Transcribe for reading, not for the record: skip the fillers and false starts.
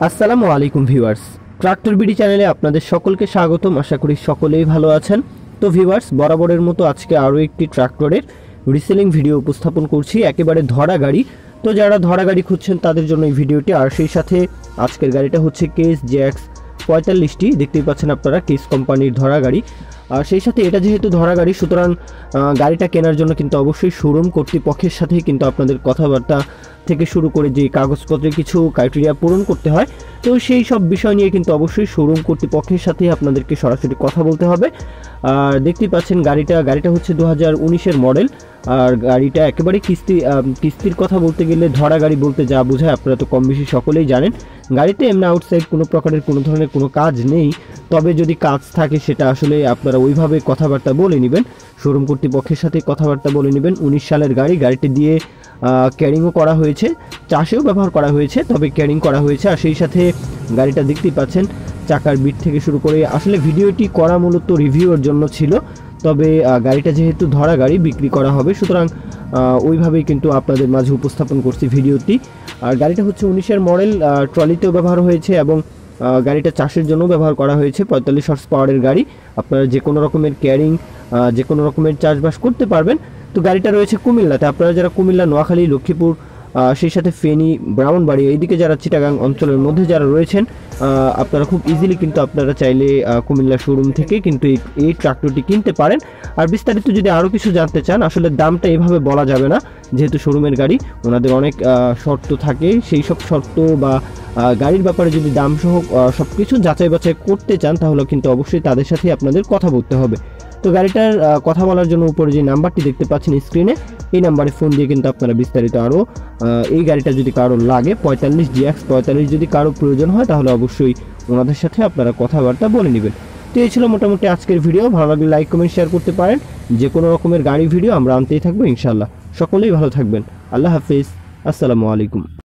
আসসালামু আলাইকুম viewers, tractor BD চ্যানেলে আপনাদের সকলকে স্বাগতম। আশা করি সকলেই ভালো আছেন। তো ভিউয়ার্স, বরাবরের মতো আজকে আরও একটি ট্রাক্টরের রিসেলিং ভিডিও উপস্থাপন করছি, একেবারে ধরা গাড়ি। তো যারা ধরা গাড়ি খুঁজছেন তাদের জন্য এই ভিডিওটি। আর সেই সাথে আজকের গাড়িটা হচ্ছে কেস জ্যাক্স 45টি, দেখতেই পাচ্ছেন আপনারা, কেস কোম্পানির ধরা গাড়ি। আর সেই সাথে এটা যেহেতু ধরা গাড়ি, সুতরাং গাড়িটা কেনার জন্য কিন্তু অবশ্যই শোরুম কর্তৃপক্ষের সাথেই কিন্তু আপনাদের কথাবার্তা থেকে শুরু করে যে কাগজপত্রের কিছু ক্রাইটেরিয়া পূরণ করতে হয়, তো সেই সব বিষয় নিয়ে কিন্তু অবশ্যই শোরুম কর্তৃপক্ষের সাথেই আপনাদেরকে সরাসরি কথা বলতে হবে। আর দেখতেই পাচ্ছেন গাড়িটা হচ্ছে 2019-এর মডেল। আর গাড়িটা একেবারে কিস্তির কথা বলতে গেলে ধরা গাড়ি বলতে যা বোঝায় আপনারা তো কম বেশি সকলেই জানেন। গাড়িতে এমনি আউটসাইড কোনো প্রকারের কোনো ধরনের কোনো কাজ নেই, তবে যদি কাজ থাকে সেটা আসলে আপনারা ওইভাবে কথাবার্তা বলে নেবেন, শোরুম কর্তৃপক্ষের সাথে কথাবার্তা বলে নেবেন। 19 সালের গাড়িটি দিয়ে ক্যারিংও করা হয়েছে, চাষেও ব্যবহার করা হয়েছে, তবে ক্যারিং করা হয়েছে। আর সেই সাথে গাড়িটা দেখতেই পাচ্ছেন চাকার বিট থেকে শুরু করে, আসলে ভিডিওটি করা মূলত রিভিউয়ের জন্য ছিল, তবে গাড়িটা যেহেতু ধরা গাড়ি বিক্রি করা হবে, সুতরাং ওইভাবেই কিন্তু আপনাদের মাঝে উপস্থাপন করছি ভিডিওটি। আর গাড়িটা হচ্ছে 19-এর মডেল, ট্রলিতেও ব্যবহার হয়েছে এবং গাড়িটা চাষের জন্য ব্যবহার করা হয়েছে। 45 হর্স পাওয়ারের গাড়ি, আপনারা যে কোনো রকমের ক্যারিং, যে কোনো রকমের চাষবাস করতে পারবেন। তো গাড়িটা রয়েছে কুমিল্লাতে। আপনারা যারা কুমিল্লা, নোয়াখালী, লক্ষ্মীপুর, সেই সাথে ফেনী, ব্রাহ্মণবাড়ি, এইদিকে যারা চিটাগাং অঞ্চলের মধ্যে যারা রয়েছেন, আপনারা খুব ইজিলি কিন্তু আপনারা চাইলে কুমিল্লা শোরুম থেকে কিন্তু এই ট্রাক্টরটি কিনতে পারেন। আর বিস্তারিত যদি আরও কিছু জানতে চান, আসলে দামটা এভাবে বলা যাবে না, যেহেতু শোরুমের গাড়ি, ওনাদের অনেক শর্ত থাকে। সেই সব শর্ত বা গাড়ির ব্যাপারে যদি দাম সহ সব কিছু যাচাই বাছাই করতে চান, তাহলে কিন্তু অবশ্যই তাদের সাথে আপনাদের কথা বলতে হবে। তো গাড়িটার কথা বলার জন্য উপরে যে নাম্বারটি দেখতে পাচ্ছেন স্ক্রিনে, এই নাম্বারে ফোন দিয়ে কিন্তু আপনারা বিস্তারিত আরও, এই গাড়িটা যদি কারো লাগে 45 GX 45 যদি কারো প্রয়োজন হয়, তাহলে অবশ্যই ওনাদের সাথে আপনারা কথাবার্তা বলে নেবেন। তো এই ছিল মোটামুটি আজকের ভিডিও। ভালো লাগলে লাইক কমেন্ট শেয়ার করতে পারেন। যে কোনো রকমের গাড়ি ভিডিও আমরা আনতেই থাকবো ইনশাল্লাহ। সকলেই ভালো থাকবেন। আল্লাহ হাফিজ, আসসালামু আলাইকুম।